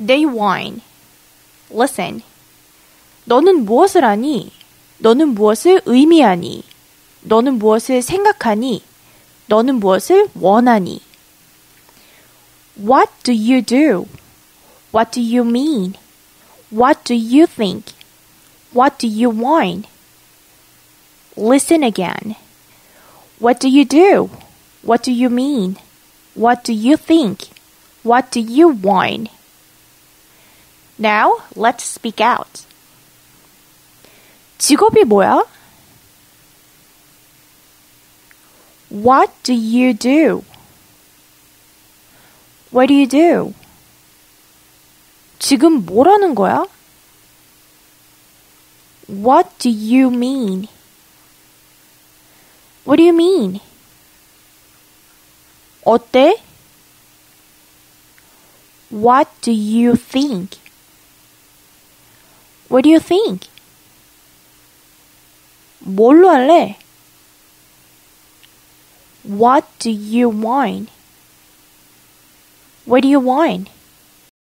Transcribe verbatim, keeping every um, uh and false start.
Day one. Listen. 너는 무엇을 하니? 너는 무엇을 의미하니? 너는 무엇을 생각하니? 너는 무엇을 원하니? What do you do? What do you mean? What do you think? What do you want? Listen again. What do you do? What do you mean? What do you think? What do you want? Now, let's speak out. 직업이 뭐야? What do you do? What do you do? 지금 뭐라는 거야? What do you mean? What do you mean? 어때? What do you think? What do you think? 뭘로 할래? What do you want? What do you want?